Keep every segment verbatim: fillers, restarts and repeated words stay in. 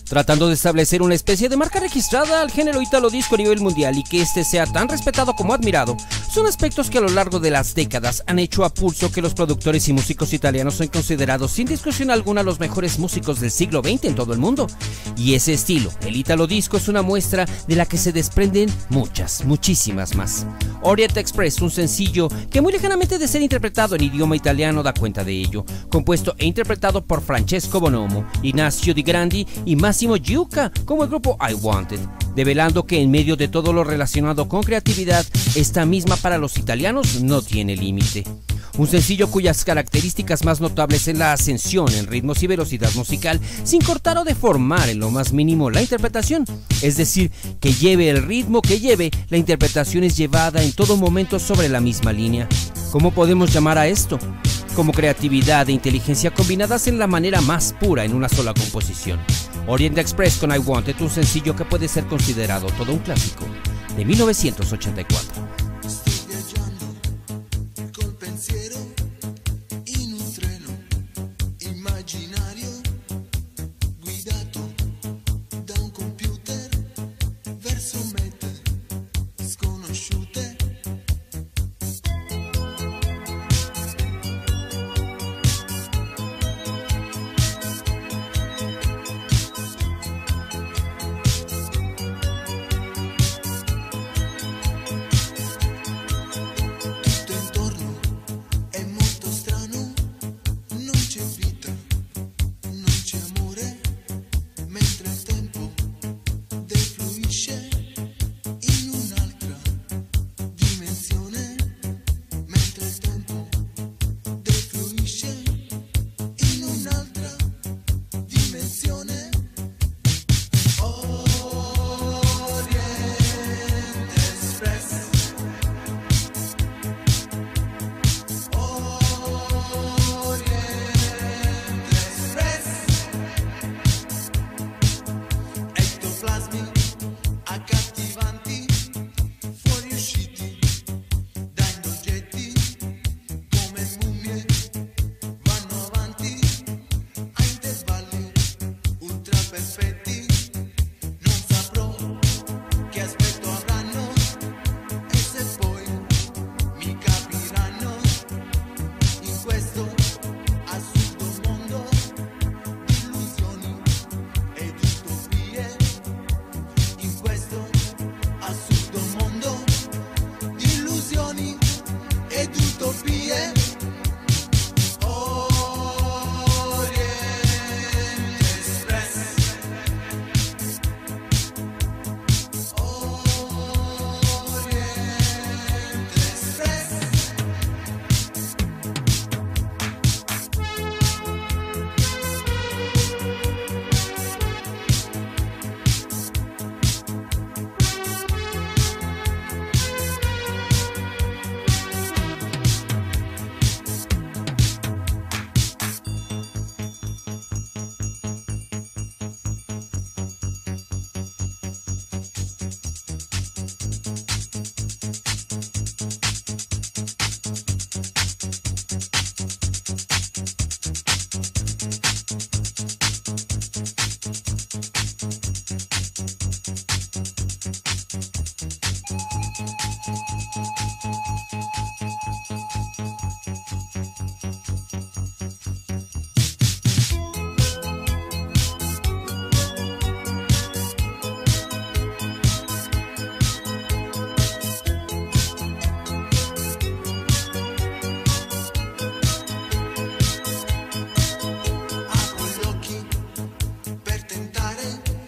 tratando de establecer una especie de marca registrada al género italo disco a nivel mundial y que este sea tan respetado como admirado, son aspectos que a lo largo de las décadas han hecho a pulso que los productores y músicos italianos son considerados sin discusión alguna los mejores músicos del siglo veinte en todo el mundo. Y ese estilo, el italo disco, es una muestra de la que se desprenden muchas, muchísimas más. Orient Express, un sencillo que muy lejanamente de ser interpretado en idioma italiano da cuenta de ello, compuesto e interpretado por Francesco Bonomo, Ignacio Di Grandi y Massimo Giuca como el grupo I Wanted, develando que en medio de todo lo relacionado con creatividad, esta misma para los italianos no tiene límite. Un sencillo cuyas características más notables es la ascensión en ritmos y velocidad musical sin cortar o deformar en lo más mínimo la interpretación, es decir, que lleve el ritmo que lleve, la interpretación es llevada en todo momento sobre la misma línea. ¿Cómo podemos llamar a esto? Como creatividad e inteligencia combinadas en la manera más pura en una sola composición. Orient Express con I Wanted, un sencillo que puede ser considerado todo un clásico de mil novecientos ochenta y cuatro.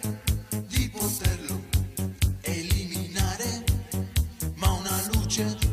Eliminare, ma una luce